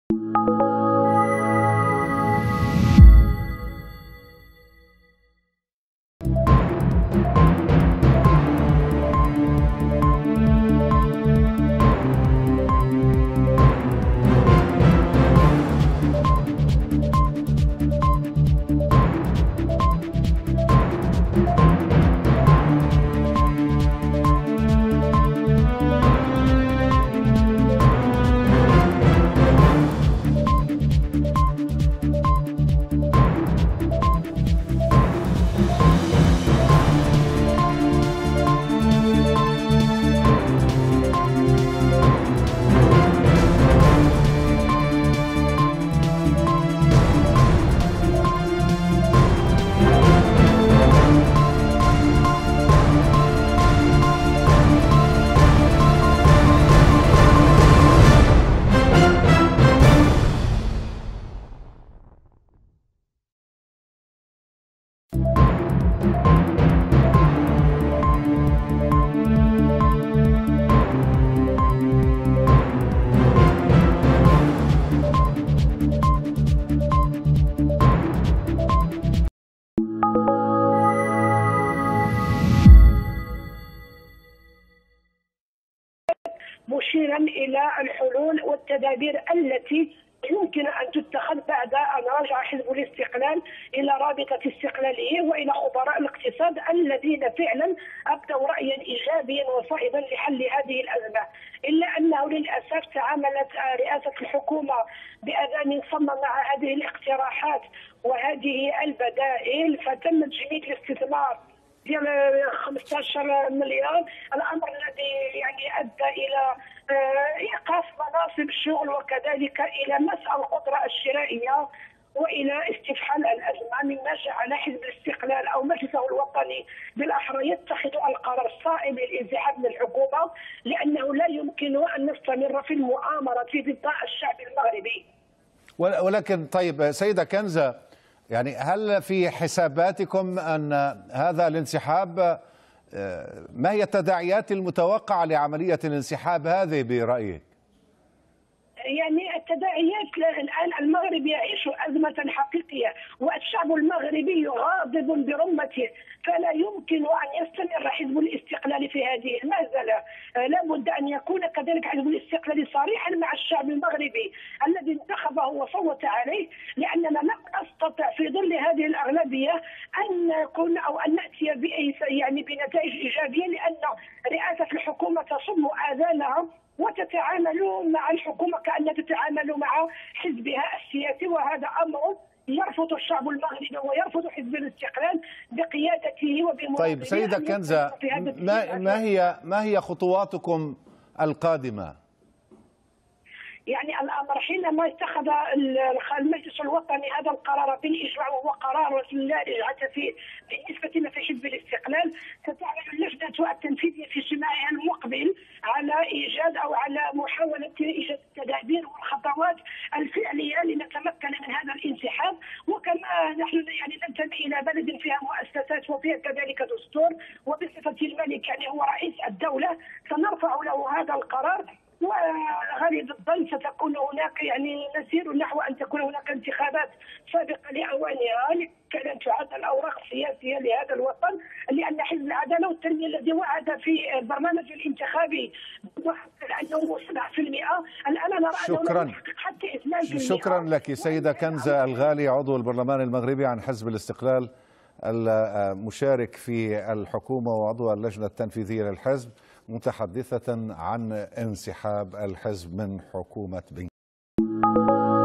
مشيرا إلى الحلول والتدابير التي يمكن أن تتخذ بعد أن رجع حزب الاستقلال إلى رابطة استقلالية وإلى خبراء الاقتصاد الذين فعلا أبدوا رأيا إيجابيا وصائبا لحل هذه الأزمة، إلا أنه للأسف تعاملت رئاسة الحكومة بأذان صم مع هذه الاقتراحات وهذه البدائل، فتم تجميد الاستثمار ديال 15 مليار، الامر الذي يعني ادى الى ايقاف مناصب الشغل وكذلك الى مسح القدره الشرائيه والى استفحال الازمه، مما جعل حزب الاستقلال او مجلسه الوطني بالاحرى يتخذ القرار الصائب للانسحاب من الحكومه، لانه لا يمكن ان نستمر في المؤامره ضد الشعب المغربي. ولكن طيب سيدة كنزة، يعني هل في حساباتكم أن هذا الانسحاب، ما هي التداعيات المتوقعة لعملية الانسحاب هذه برأيك؟ يعني التداعيات الآن المغرب يعيش أزمة حقيقية والشعب المغربي غاضب برمته، فلا يمكن أن يستمر حزب الاستقلال في هذه المهزلة. لابد أن يكون كذلك حزب الاستقلال صريحا مع الشعب المغربي الذي انتخبه وصوت عليه، لأننا لم نستطع في ظل هذه الأغلبية أن نكون أو أن نأتي بنتائج إيجابية، لأن رئاسة الحكومة تصم آذانها وتتعامل مع الحكومة كأنها تتعامل مع حزبها السياسي، وهذا أمر يرفض الشعب المغربي ويرفض حزب الاستقلال بقيادته وبمواطنيه. طيب سيدة كنزة، ما هي خطواتكم القادمة؟ يعني الامر حينما اتخذ المجلس الوطني هذا القرار بالاجماع، وهو قرار لا رجعه فيه بالنسبه لنا في حزب الاستقلال، ستعمل اللجنه التنفيذيه في اجتماعها المقبل على ايجاد او على محاوله ايجاد التدابير والخطوات الفعليه لنتمكن من هذا الانسحاب. وكما نحن يعني ننتمي الى بلد فيها مؤسسات وفيها كذلك دستور، وبصفه الملك يعني هو رئيس الدوله، سنرفع له هذا القرار، وغالب الظن ستكون هناك يعني نسير نحو ان تكون هناك انتخابات سابقه لاوانها لكي تعد الاوراق السياسيه لهذا الوطن، لان حزب العداله والتنميه الذي وعد في البرنامج الانتخابي انه 7%، الان نرى انه حتى 2%. شكرا لك سيده كنزة الغالي، عضو البرلمان المغربي عن حزب الاستقلال، المشارك في الحكومه وعضو اللجنه التنفيذيه للحزب، متحدثة عن انسحاب الحزب من حكومة بن